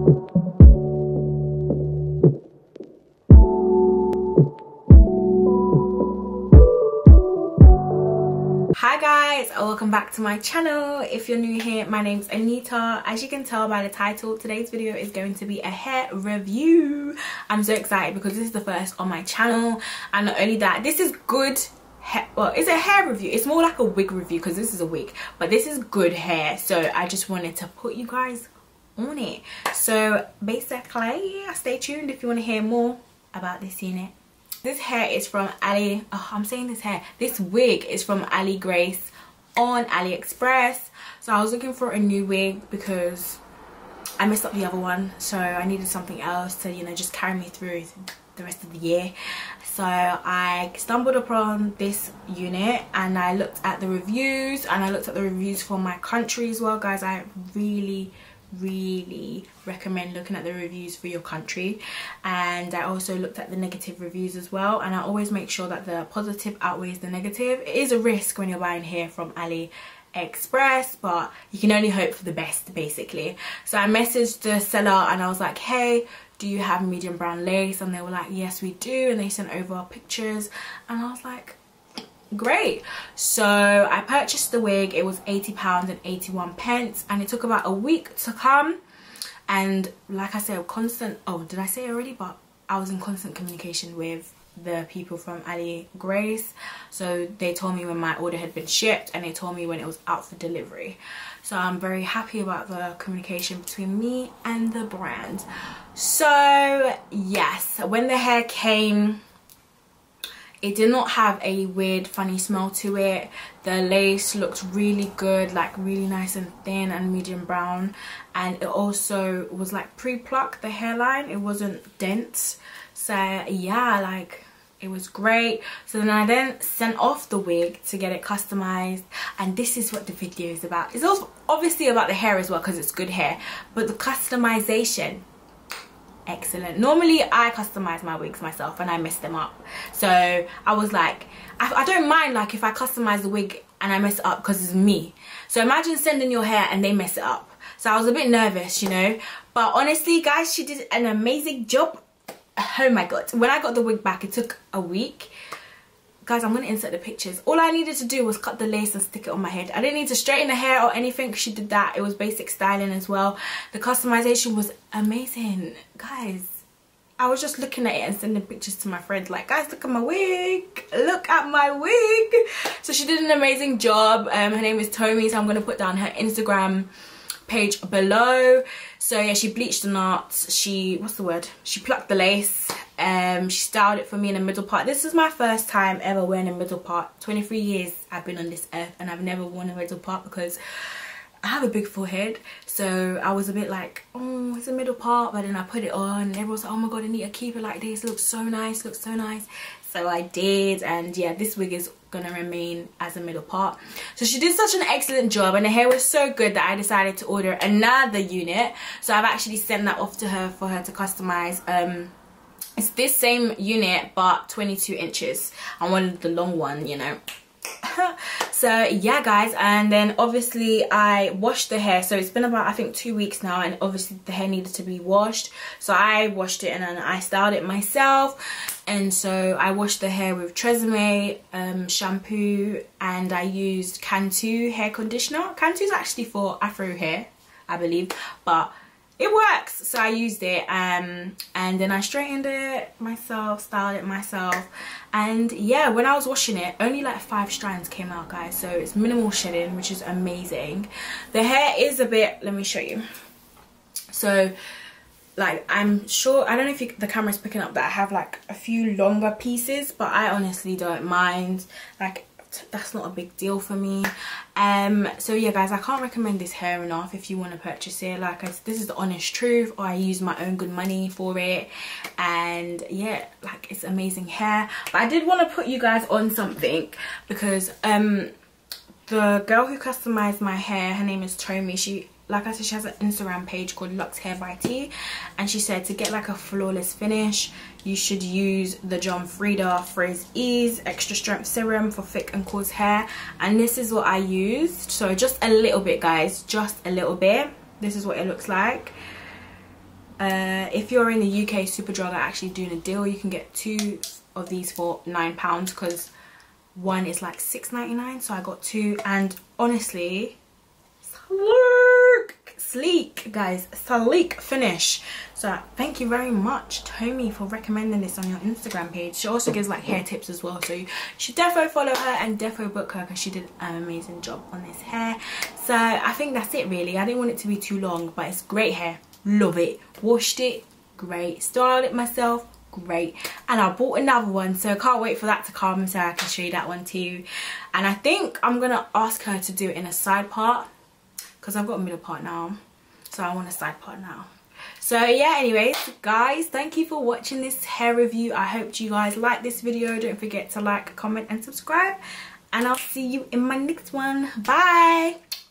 Hi guys, welcome back to my channel. If you're new here, my name's Anita. As you can tell by the title, today's video is going to be a hair review. I'm so excited because this is the first on my channel, and not only that, this is good hair. Well, it's a hair review. It's more like a wig review because this is a wig, but this is good hair, so I just wanted to put you guys on it. So basically, stay tuned if you want to hear more about this unit. This hair is from Ali. Oh, I'm saying this hair. This wig is from Ali Grace on AliExpress. So I was looking for a new wig because I messed up the other one. So I needed something else to, you know, just carry me through the rest of the year. So I stumbled upon this unit and I looked at the reviews, and I looked at the reviews for my country as well. Guys, I really recommend looking at the reviews for your country, and I also looked at the negative reviews as well, and I always make sure that the positive outweighs the negative. It is a risk when you're buying hair from AliExpress, but you can only hope for the best basically. So I messaged the seller and I was like, hey, do you have medium brown lace? And they were like, yes we do, and they sent over pictures, and I was like, great. So I purchased the wig. It was £80.81, and it took about a week to come. And like I said, constant, oh, did I say it already? But I was in constant communication with the people from Ali Grace. So they told me when my order had been shipped, and they told me when it was out for delivery. So I'm very happy about the communication between me and the brand. So yes, when the hair came, it did not have a weird funny smell to it. The lace looked really good, like really nice and thin and medium brown, and it also was like pre-plucked, the hairline. It wasn't dense. So yeah, like it was great. So then I sent off the wig to get it customized, and this is what the video is about. It's also obviously about the hair as well because it's good hair, but the customization, excellent. Normally I customize my wigs myself and I mess them up, so I was like, I don't mind like if I customize the wig and I mess it up because it's me. So imagine sending your hair and they mess it up. So I was a bit nervous, you know, but honestly guys, she did an amazing job. Oh my god, when I got the wig back, it took a week. Guys, I'm going to insert the pictures. All I needed to do was cut the lace and stick it on my head. I didn't need to straighten the hair or anything. She did that. It was basic styling as well. The customization was amazing. Guys, I was just looking at it and sending pictures to my friends like, guys, look at my wig. Look at my wig. So she did an amazing job. Her name is Tommy, so I'm going to put down her Instagram page below. So yeah, she bleached the knots, she plucked the lace, she styled it for me in the middle part. This is my first time ever wearing a middle part. 23 years I've been on this earth and I've never worn a middle part because I have a big forehead. So I was a bit like, oh, it's a middle part, but then I put it on and everyone's like, oh my god, I need to keep it like this, it looks so nice, looks so nice. So I did, and yeah, this wig is gonna remain as a middle part. So she did such an excellent job, and the hair was so good that I decided to order another unit. So I've actually sent that off to her for her to customize. It's this same unit but 22 inches. I wanted the long one, you know. So yeah guys, and then obviously I washed the hair. So it's been about, I think, 2 weeks now, and obviously the hair needed to be washed. So I washed it and then I styled it myself. And so I washed the hair with Tresemme shampoo, and I used Cantu hair conditioner. Cantu is actually for afro hair, I believe, but it works. So I used it, and then I straightened it myself, styled it myself, and yeah, when I was washing it, only like 5 strands came out, guys. So it's minimal shedding, which is amazing. The hair is a bit, let me show you. So like, I'm sure, I don't know if the camera's picking up that I have like a few longer pieces, but I honestly don't mind. Like, that's not a big deal for me. So yeah guys, I can't recommend this hair enough if you want to purchase it. Like, this is the honest truth. I use my own good money for it, and yeah, like, it's amazing hair. But I did want to put you guys on something because the girl who customized my hair, her name is Tommy. She, like I said, she has an Instagram page called Luxe Hair by T, and she said to get like a flawless finish, you should use the John Frieda Frizz Ease Extra Strength Serum for thick and coarse hair, and this is what I used. So just a little bit, guys, just a little bit. This is what it looks like. If you're in the UK, Superdrug are actually doing a deal. You can get 2 of these for £9 because one is like £6.99, so I got 2. And honestly, sleek guys, sleek finish. So thank you very much Tommy for recommending this on your Instagram page. She also gives like hair tips as well, so you should definitely follow her and definitely book her because she did an amazing job on this hair. So I think that's it really. I didn't want it to be too long, but it's great hair, love it. Washed it, great. Styled it myself, great. And I bought another one, so I can't wait for that to come so I can show you that one too. And I think I'm gonna ask her to do it in a side part because I've got a middle part now, so I want a side part now. So yeah, anyways guys, thank you for watching this hair review. I hope you guys like this video. Don't forget to like, comment and subscribe, and I'll see you in my next one. Bye.